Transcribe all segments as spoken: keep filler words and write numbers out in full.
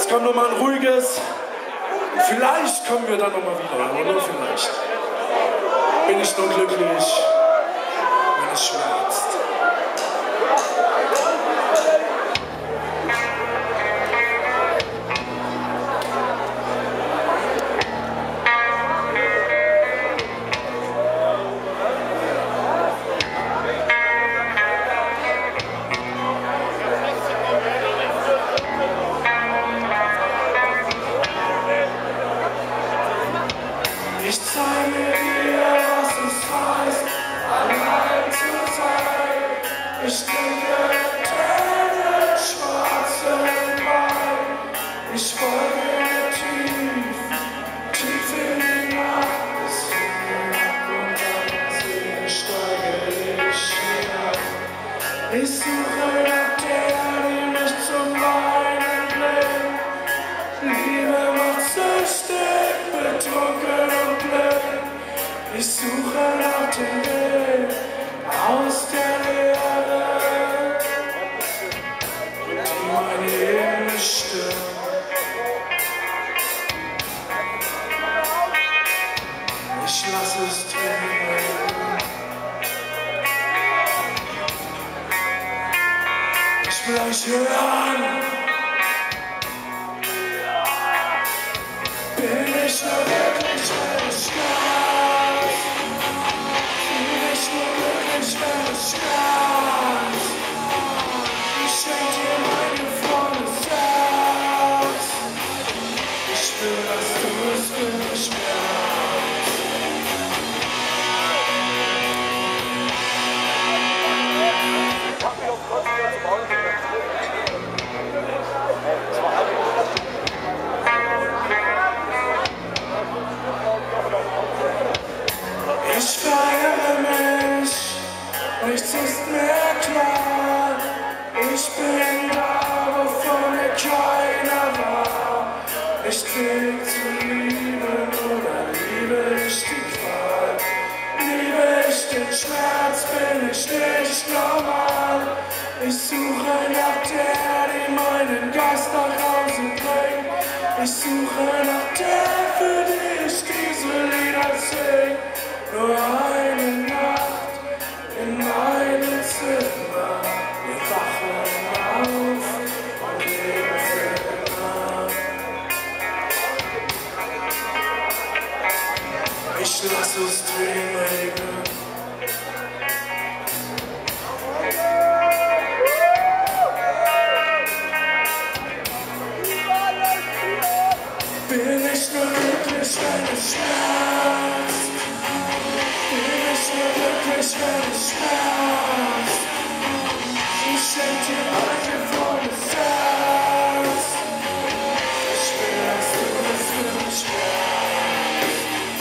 Jetzt kommt noch mal ein ruhiges. Vielleicht kommen wir dann noch mal wieder, aber nur vielleicht. Bin ich nur glücklich, wenn es schmerzt. Ich zeige dir, was es heißt, allein zu sein. Ich trinke Tränen, schwarzen Wein. Ich folge dir tief, tief in die Nacht. Es fängt mir ab und an Seele steige ich hinein. Ich suche nach der, die mich zum Weinen bringt. Liebe macht süchtig, betrunken und blind. Ich suche nach dem Weg aus der Leere, die meine Seele stimmt. Ich lass es drin. Ich will euch hören. Bin ich nur wirklich, wenn es schmerzt? Bin ich nur glücklich, wenn es schmerzt? Ich schenk dir mein gefrorenes Herz. Ich will, dass du es für mich merkst. Ich hab mich auf Gott wieder zu Hause gebracht. Ich verirre mich, nichts ist mehr klar. Ich bin da, wovon mir keiner war. Ich krieg zu lieben oder liebe ich die Qual? Liebe ich den Schmerz, bin ich nicht normal. Ich suche nach der, die meinen Geist nach Hause bringt. Ich suche nach der, für die ich diese Lieder sing. Nur eine Nacht in meinem Zimmer, wir wachen auf und leben für immer. Ich lass es drehen regnen. Bin ich nur glücklich, wenn es schmerzt? Bin ich nur glücklich, wenn es schmerzt? Ich schenk dir mein gefrorenes Herz. Ich will, dass du es für mich merkst.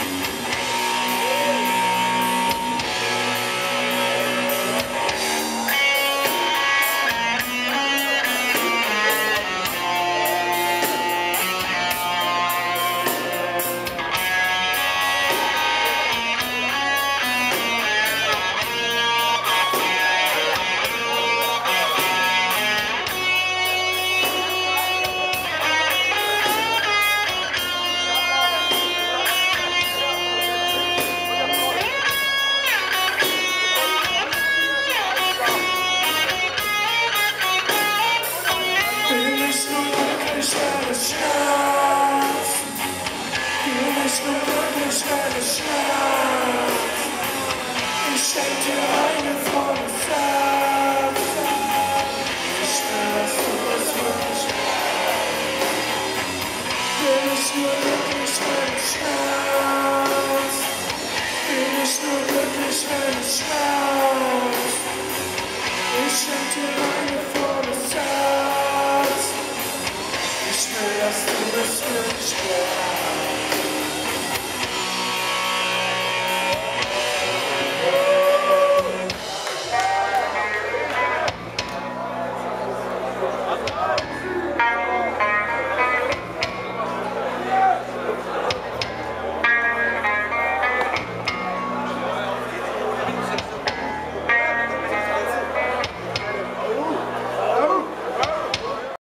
Bin ich nur glücklich, wenn es schmerzt? Bin ich nur glücklich, wenn es schmerzt? Ich schenk dir ein gefrorenes Herz. Ich will, dass du es wirklich merkst. Bin ich nur glücklich, wenn es schmerzt? Bin ich nur glücklich, wenn es schmerzt? Ich schenk dir ein gefrorenes Herz. Ich will, dass du es für mich merkst.